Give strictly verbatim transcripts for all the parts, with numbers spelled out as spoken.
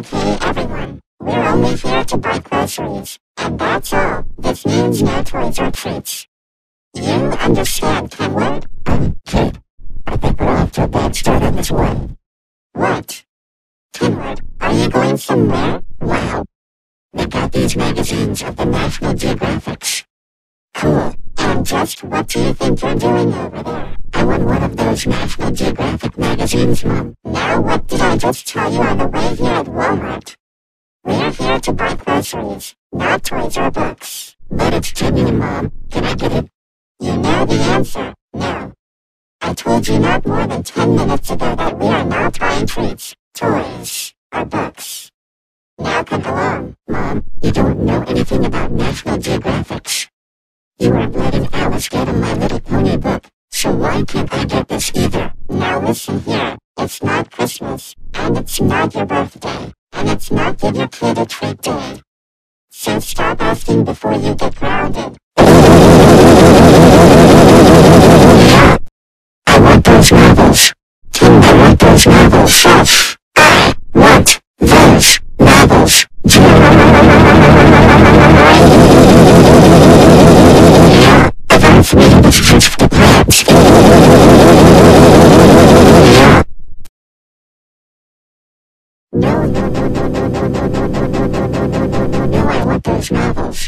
Okay, everyone, we're only here to buy groceries, and that's all. This means no toys or treats. You understand, Kenward? Um, kid, I think we're off to a bad start on this one. What? Kenward, are you going somewhere? Wow. They got these magazines of the National Geographics. Cool. And just what do you think you're doing over there? I want one of those National Geographic magazines, Mom. Now what did I just tell you on the way here at Walmart? We're here to buy groceries, not toys or books. But it's genuine, Mom. Can I get it? You know the answer. No. I told you not more than ten minutes ago that we are not buying treats, toys, or books. Now come along, Mom. You don't know anything about National Geographics. You weren't letting Alice get in My Little Pony book, so why can't I get this either? Now listen here, it's not Christmas, and it's not your birthday, and it's not Give Your Kid a Treat Day. So stop asking before you get grounded. I want those novels. Tim, I want those novels. Shush. I want those novels. About me, this is the plans. No, no, no, no, no, no, no, no, no, no, no, no, no, no, no, no, I want those novels.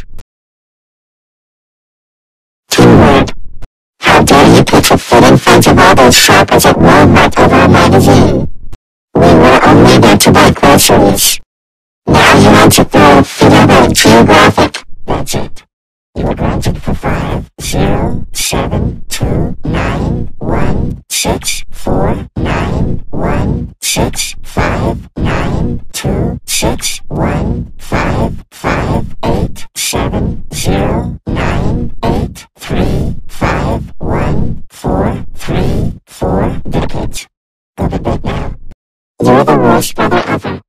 Kenward, how dare you put your foot in front of all those shoppers at Walmart over a magazine? We were only there to buy groceries. Now you want to throw a fit over a geographic. That's it. You were grounded for five, zero, seven, two, nine, one, six, four, nine, one, six, five, nine, two, six, one, five, five, eight, seven, zero, nine, eight, three, five, one, four, three, four. Get it? Go to bed now. You're the worst brother ever.